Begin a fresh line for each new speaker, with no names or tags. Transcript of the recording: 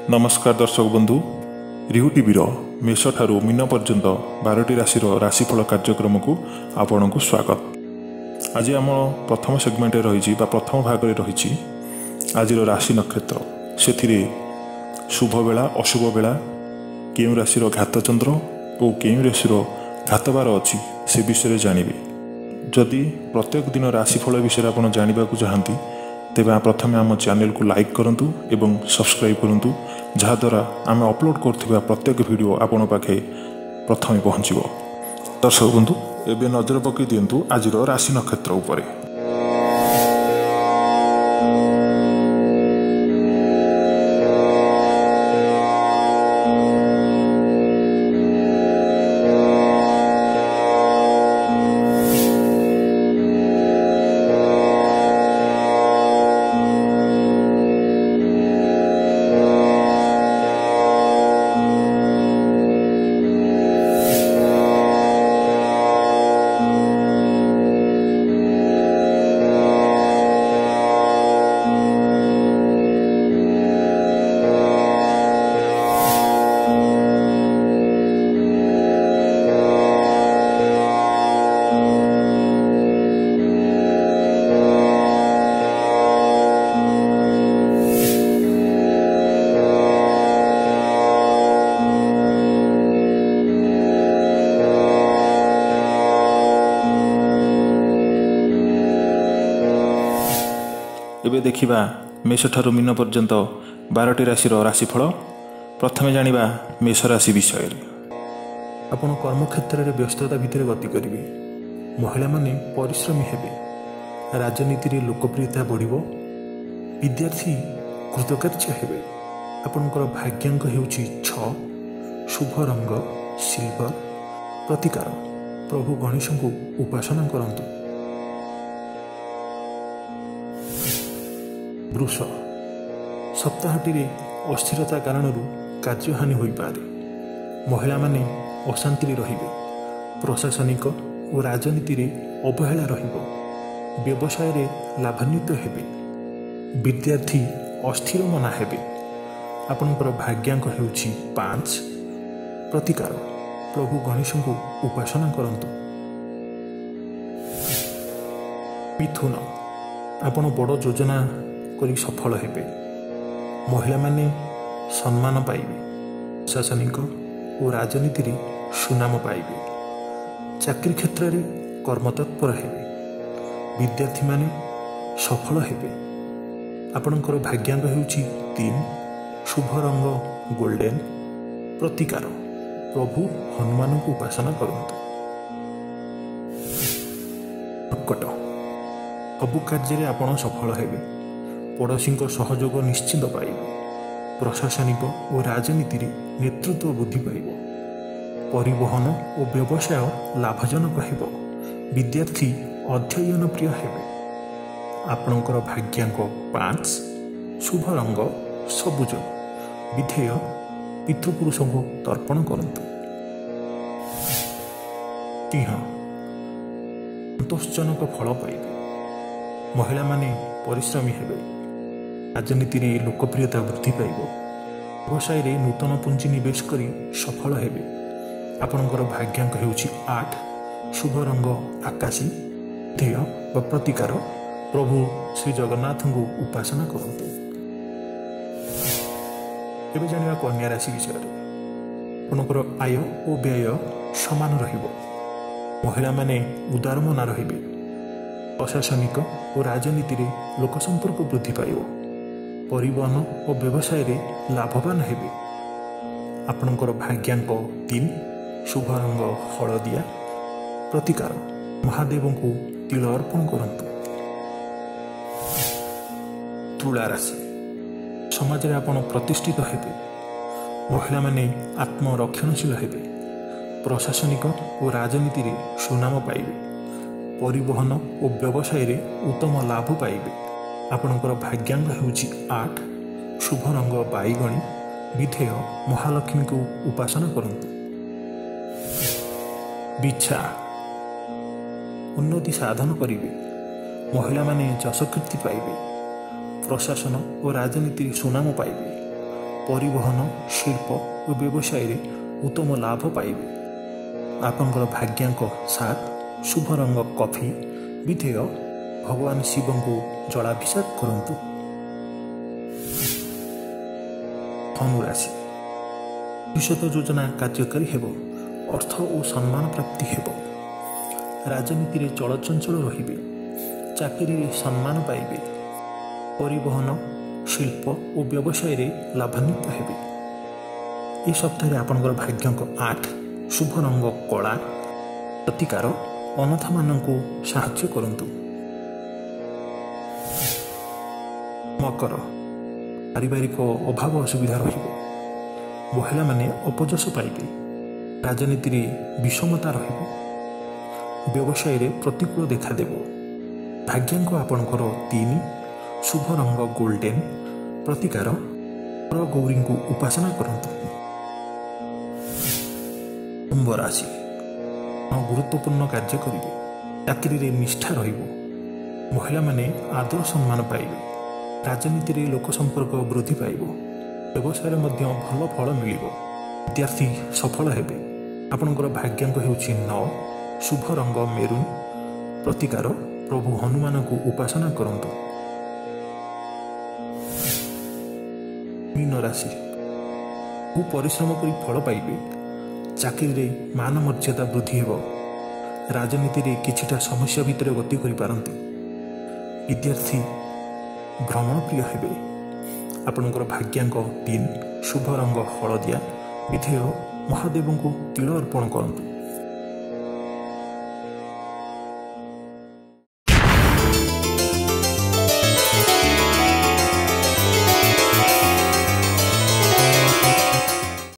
नमस्कार दर्शक बंधु रिहु टीवीर मेष ठारू मीन पर्यंत 12टी राशि राशिफल कार्यक्रम को आपण को स्वागत। आज आम प्रथम सेगमेंट रही प्रथम भाग रही आज राशि नक्षत्र से शुभ बेला अशुभ बेला केउं राशि घातचंद्र और केउं राशि घातबार अच्छी से विषय जानवे। जदि प्रत्येक दिन राशिफल विषय आप जानवा चाहती तेज प्रथम आम चैनल को लाइक करूँ एवं सब्सक्राइब करूँ जहाद्वारा आम अपलोड कर प्रत्येक वीडियो आपण पाखे प्रथम पहुँचो। दर्शक बंधु एवं नजर पकई दिंतु आज राशि नक्षत्र उपरे। एबे देखिबा मेष ठारू मीन पर्यंत 12टी राशि राशिफल। प्रथमे जानिबा मेष राशि विषय। आपण कर्मक्षेत्र में व्यस्तता भितर गति करेंगे। महिला माने परिश्रमी हेबे। राजनीति रे लोकप्रियता बढ़िबो। विद्यार्थी कृतकार्य हेबे। आपणकर भाग्यांक हेउची 6। शुभ रंग सिल्वर। प्रतिकार प्रभु गणेश को उपासना करंतु। वृष सप्ताहटी अस्थिरता कारण कार्यहानि हो पारे। महिला माने अशांति रहिबे। प्रशासनिक और राजनीति रे अवहेला रहिबो। व्यवसाय रे लाभान्वित हेबे। विद्यार्थी अस्थिर मना हेबे। आपणकर भाग्यांक हेउची 5। प्रतिकार प्रभु गणेश को उपासना करंतु। मिथुन आपण बड़ योजना करी सफल हेबे। महिला माने सम्मान पाइबे। प्रशासनिक और राजनीति रे सुनाम पाइबे। चाकरी क्षेत्र रे कर्मतत्पर हेबे। विद्यार्थी माने सफल हेबे। आपणकर भाग्यांक हेउची 3। शुभ रंग गोल्डन। प्रतिकार प्रभु हनुमान को उपासना करंतु। कर्कट सबु कार्य रे आपण सफल हेबे। पड़ोशी सहयोग निश्चित पाइबे। प्रशासनिक और राजनीति रे नेतृत्व वृद्धि पाइब। परिवहन और व्यवसाय लाभजनक हेब। विद्यार्थी अध्ययन प्रिय हेबे। आपणकर भाग्यांक 5। शुभ रंग सबुज। विधेय पितृपुरुष को तर्पण करंतु। सिंह संतोषजनक फल पाइबे। महिला माने परिश्रमी हेबे। राजनीति रे लोकप्रियता वृद्धि पाइब। व्यवसाय रे नूतन पुंजी निवेश करी सफल हेबे। आपणकर भाग्यांक हेउची 8। शुभ रंग आकाशी। ध्येय व प्रतिकार प्रभु श्री जगन्नाथ को उपासना करंतु। एबे जानिबा कन्या राशि विषय। आपणकर आय और व्यय समान रहिबो। महिला माने उदार मना रहिबे। प्रशासनिक और राजनीति रे लोक संपर्क वृद्धि पाइब। परिवहन और व्यवसाय रे लाभवान हेबे। आपणकर भाग्यांक 3। शुभ रंग हलदिया। प्रतिकार महादेव को तिल अर्पण करंतु। तुला राशि समाज रे आपण प्रतिष्ठित हेबे। महिला माने आत्मरक्षणशील हेबे। प्रशासनिक और राजनीति रे सुनाम पाइबे। परिवहन और व्यवसाय रे उत्तम लाभ पाइबे। आपणकर भाग्यांक हेउची 8। शुभ रंग बाईगणी। विधेय महालक्ष्मी को उपासना करंतु। बिच्छा उन्नति साधन करिवे। महिला माने यश कीर्ति पाइबे। प्रशासन और राजनीति सुनाम पाइबे।
परिवहन शिल्प और व्यवसाय रे उत्तम लाभ पाइबे। आपनकर भाग्यांक 7 शुभ रंग कॉफी विधेय भगवान शिव को जलाभिषेक करंतु। धनुराशि भविष्यत योजना कार्यकारी हेब, अर्थ और सम्मान प्राप्ति हेब। राजनीति रे चलचंचल रहिबे, चाकरी रे सम्मान पाइबे। परिवहन शिल्प और व्यवसाय रे लाभान्वित हेबे। ए सप्ताह आपनकर भाग्यांक 8 शुभ रंग कला प्रतिकार अनाथ मानक साहाय्य करंतु। मकर पारिवारिक अभाव असुविधा रहिबो, महिला माने अपजस पाइबे। राजनीति रे विषमता रहिबो, व्यवसाय रे प्रतिकूल देखा देबो। भाग्यांक आपनकर 3 शुभ रंग गोल्डन प्रतिकार गौरी को उपासना करंतु। कुंभ राशि गुरुत्वपूर्ण कार्य करिवे, चाकरी रे निष्ठा रहिबो। महिला माने आदर सम्मान पाइबे। राजनीति रे लोक संपर्क वृद्धि पाइबो। व्यवसाय मध्य भल फल मिलिबो। विद्यार्थी सफल हेबे। आपनकर भाग्यांक हेउछि 9 शुभ रंग मेरून प्रतिकार प्रभु हनुमान को उपासना करंतु। मीन राशि परिश्रम करी फल पाइबे। चाकरी रे मान मर्यादा वृद्धि हेब। राजनीति रे किछिटा समस्या भितर गति करि पारंती। विद्यार्थी भ्रमण प्रिय हेबे। आपनकर भाग्यांक 3 शुभ रंग हलदिया विधेय महादेव को तिल अर्पण करंतु।